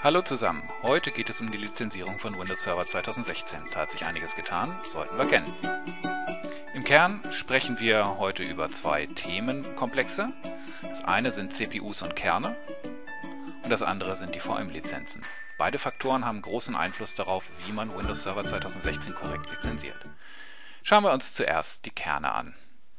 Hallo zusammen, heute geht es um die Lizenzierung von Windows Server 2016. Da hat sich einiges getan, sollten wir kennen. Im Kern sprechen wir heute über zwei Themenkomplexe. Das eine sind CPUs und Kerne und das andere sind die VM-Lizenzen. Beide Faktoren haben großen Einfluss darauf, wie man Windows Server 2016 korrekt lizenziert. Schauen wir uns zuerst die Kerne an.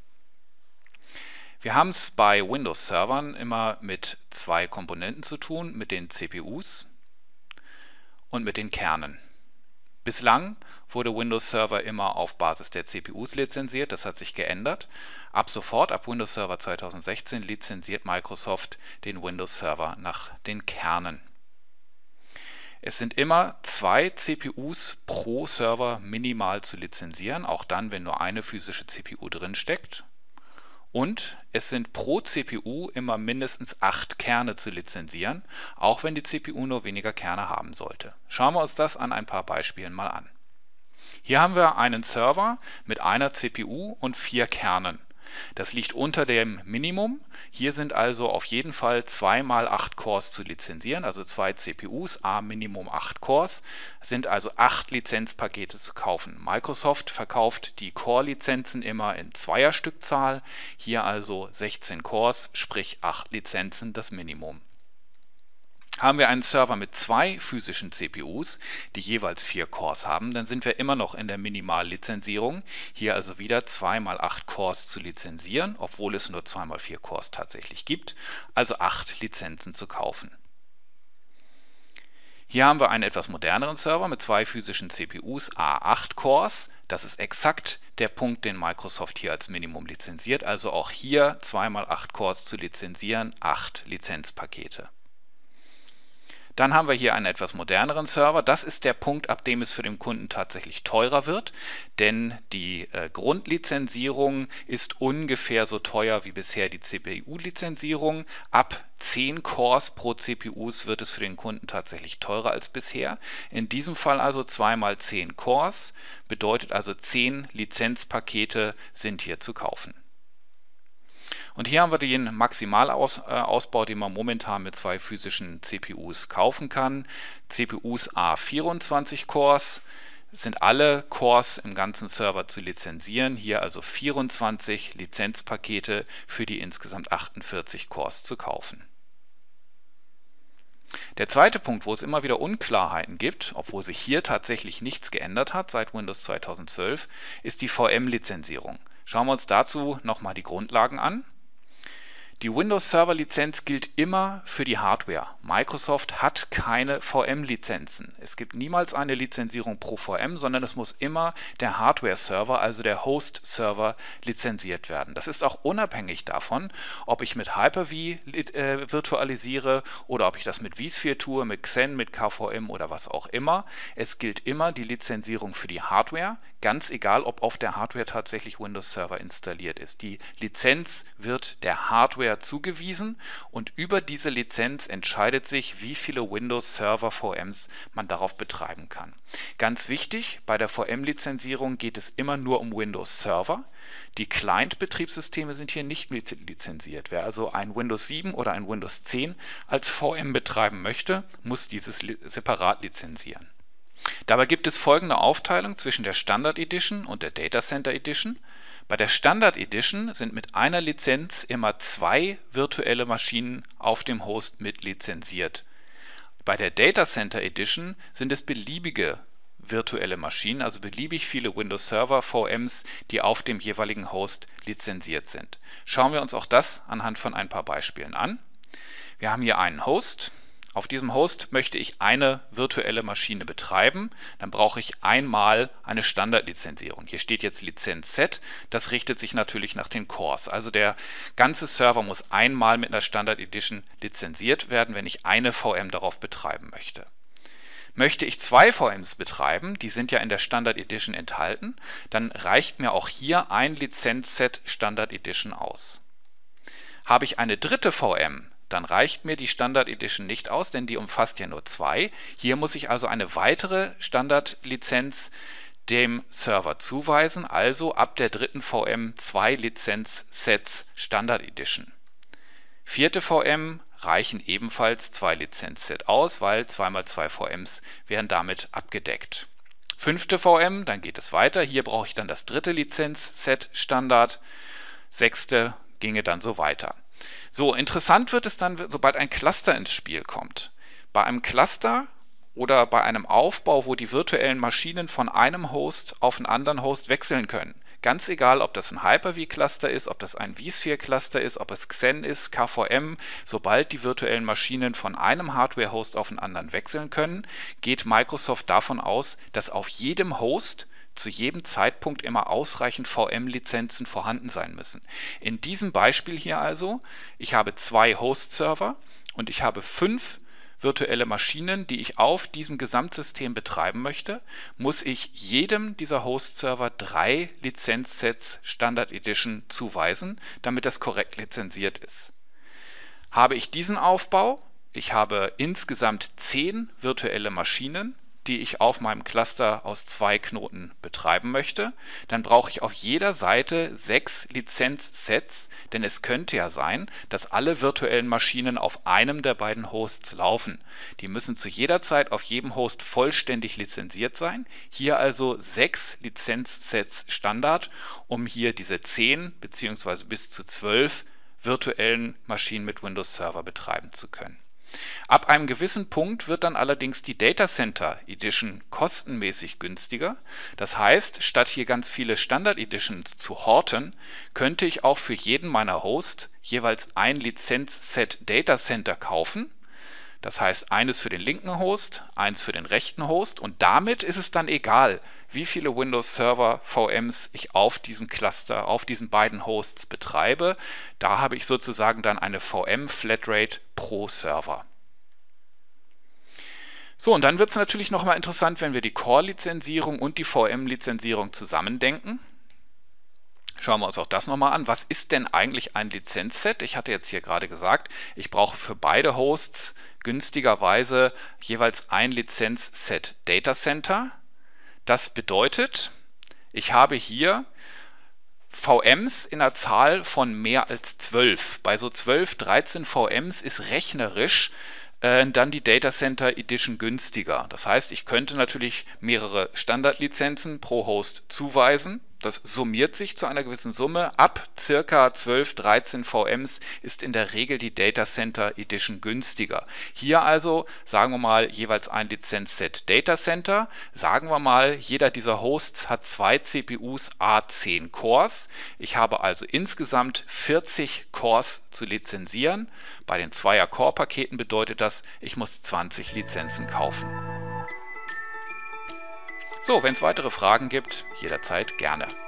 Wir haben es bei Windows-Servern immer mit zwei Komponenten zu tun, mit den CPUs und mit den Kernen. Bislang wurde Windows Server immer auf Basis der CPUs lizenziert, das hat sich geändert. Ab sofort, ab Windows Server 2016, lizenziert Microsoft den Windows Server nach den Kernen. Es sind immer zwei CPUs pro Server minimal zu lizenzieren, auch dann, wenn nur eine physische CPU drin steckt. Und es sind pro CPU immer mindestens 8 Kerne zu lizenzieren, auch wenn die CPU nur weniger Kerne haben sollte. Schauen wir uns das an ein paar Beispielen mal an. Hier haben wir einen Server mit einer CPU und 4 Kernen. Das liegt unter dem Minimum. Hier sind also auf jeden Fall 2 mal 8 Cores zu lizenzieren, also 2 CPUs, Minimum 8 Cores, sind also 8 Lizenzpakete zu kaufen. Microsoft verkauft die Core-Lizenzen immer in Zweierstückzahl, hier also 16 Cores, sprich 8 Lizenzen, das Minimum. Haben wir einen Server mit 2 physischen CPUs, die jeweils 4 Cores haben, dann sind wir immer noch in der Minimallizenzierung. Hier also wieder 2 mal 8 Cores zu lizenzieren, obwohl es nur 2 mal 4 Cores tatsächlich gibt, also 8 Lizenzen zu kaufen. Hier haben wir einen etwas moderneren Server mit 2 physischen CPUs, 8 Cores. Das ist exakt der Punkt, den Microsoft hier als Minimum lizenziert, also auch hier 2 mal 8 Cores zu lizenzieren, 8 Lizenzpakete. Dann haben wir hier einen etwas moderneren Server. Das ist der Punkt, ab dem es für den Kunden tatsächlich teurer wird, denn die Grundlizenzierung ist ungefähr so teuer wie bisher die CPU-Lizenzierung. Ab 10 Cores pro CPUs wird es für den Kunden tatsächlich teurer als bisher. In diesem Fall also 2 mal 10 Cores, bedeutet also 10 Lizenzpakete sind hier zu kaufen. Und hier haben wir den Maximalausbau, den man momentan mit 2 physischen CPUs kaufen kann. CPUs 24 Cores, sind alle Cores im ganzen Server zu lizenzieren. Hier also 24 Lizenzpakete für die insgesamt 48 Cores zu kaufen. Der zweite Punkt, wo es immer wieder Unklarheiten gibt, obwohl sich hier tatsächlich nichts geändert hat seit Windows 2012, ist die VM-Lizenzierung. Schauen wir uns dazu nochmal die Grundlagen an. Die Windows Server Lizenz gilt immer für die Hardware. Microsoft hat keine VM-Lizenzen. Es gibt niemals eine Lizenzierung pro VM, sondern es muss immer der Hardware-Server, also der Host-Server, lizenziert werden. Das ist auch unabhängig davon, ob ich mit Hyper-V virtualisiere oder ob ich das mit vSphere tue, mit Xen, mit KVM oder was auch immer. Es gilt immer die Lizenzierung für die Hardware, ganz egal, ob auf der Hardware tatsächlich Windows Server installiert ist. Die Lizenz wird der Hardware zugewiesen und über diese Lizenz entscheidet sich, wie viele Windows Server VMs man darauf betreiben kann. Ganz wichtig, bei der VM-Lizenzierung geht es immer nur um Windows Server. Die Client-Betriebssysteme sind hier nicht mit lizenziert. Wer also ein Windows 7 oder ein Windows 10 als VM betreiben möchte, muss dieses separat lizenzieren. Dabei gibt es folgende Aufteilung zwischen der Standard Edition und der Data Center Edition. Bei der Standard Edition sind mit einer Lizenz immer 2 virtuelle Maschinen auf dem Host mit lizenziert. Bei der Data Center Edition sind es beliebige virtuelle Maschinen, also beliebig viele Windows Server VMs, die auf dem jeweiligen Host lizenziert sind. Schauen wir uns auch das anhand von ein paar Beispielen an. Wir haben hier einen Host. Auf diesem Host möchte ich eine virtuelle Maschine betreiben, dann brauche ich einmal eine Standardlizenzierung. Hier steht jetzt Lizenz Z, das richtet sich natürlich nach den Cores. Also der ganze Server muss einmal mit einer Standard Edition lizenziert werden, wenn ich eine VM darauf betreiben möchte. Möchte ich 2 VMs betreiben, die sind ja in der Standard Edition enthalten, dann reicht mir auch hier ein Lizenzset Standard Edition aus. Habe ich eine dritte VM, dann reicht mir die Standard Edition nicht aus, denn die umfasst ja nur 2. Hier muss ich also eine weitere Standardlizenz dem Server zuweisen, also ab der dritten VM 2 Lizenzsets Standard Edition. Vierte VM reichen ebenfalls 2 Lizenzset aus, weil 2x2 VMs wären damit abgedeckt. 5. VM, dann geht es weiter. Hier brauche ich dann das 3. Lizenzset Standard. 6. ginge dann so weiter. So, interessant wird es dann, sobald ein Cluster ins Spiel kommt. Bei einem Cluster oder bei einem Aufbau, wo die virtuellen Maschinen von einem Host auf einen anderen Host wechseln können. Ganz egal, ob das ein Hyper-V-Cluster ist, ob das ein vSphere-Cluster ist, ob es Xen ist, KVM, sobald die virtuellen Maschinen von einem Hardware-Host auf einen anderen wechseln können, geht Microsoft davon aus, dass auf jedem Host zu jedem Zeitpunkt immer ausreichend VM-Lizenzen vorhanden sein müssen. In diesem Beispiel hier also, ich habe 2 Host-Server und ich habe 5 virtuelle Maschinen, die ich auf diesem Gesamtsystem betreiben möchte, muss ich jedem dieser Host-Server 3 Lizenzsets Standard Edition zuweisen, damit das korrekt lizenziert ist. Habe ich diesen Aufbau, ich habe insgesamt 10 virtuelle Maschinen, die ich auf meinem Cluster aus 2 Knoten betreiben möchte, dann brauche ich auf jeder Seite 6 Lizenzsets, denn es könnte ja sein, dass alle virtuellen Maschinen auf einem der beiden Hosts laufen. Die müssen zu jeder Zeit auf jedem Host vollständig lizenziert sein. Hier also 6 Lizenzsets Standard, um hier diese 10 bzw. bis zu 12 virtuellen Maschinen mit Windows Server betreiben zu können. Ab einem gewissen Punkt wird dann allerdings die Data Center Edition kostenmäßig günstiger. Das heißt, statt hier ganz viele Standard Editions zu horten, könnte ich auch für jeden meiner Hosts jeweils ein Lizenzset Data Center kaufen. Das heißt, eines für den linken Host, eins für den rechten Host, und damit ist es dann egal, wie viele Windows Server VMs ich auf diesem Cluster, auf diesen beiden Hosts betreibe. Da habe ich sozusagen dann eine VM-Flatrate pro Server. So, und dann wird es natürlich nochmal interessant, wenn wir die Core-Lizenzierung und die VM-Lizenzierung zusammendenken. Schauen wir uns auch das nochmal an. Was ist denn eigentlich ein Lizenzset? Ich hatte jetzt hier gerade gesagt, ich brauche für beide Hosts günstigerweise jeweils ein Lizenzset Data Center. Das bedeutet, ich habe hier VMs in einer Zahl von mehr als 12. Bei so 12, 13 VMs ist rechnerisch dann die Data Center Edition günstiger. Das heißt, ich könnte natürlich mehrere Standardlizenzen pro Host zuweisen. Das summiert sich zu einer gewissen Summe. Ab ca. 12, 13 VMs ist in der Regel die Data Center Edition günstiger. Hier also, sagen wir mal, jeweils ein Lizenzset Data Center. Sagen wir mal, jeder dieser Hosts hat 2 CPUs A10 Cores. Ich habe also insgesamt 40 Cores zu lizenzieren. Bei den 2er-Core-Paketen bedeutet das, ich muss 20 Lizenzen kaufen. So, wenn es weitere Fragen gibt, jederzeit gerne.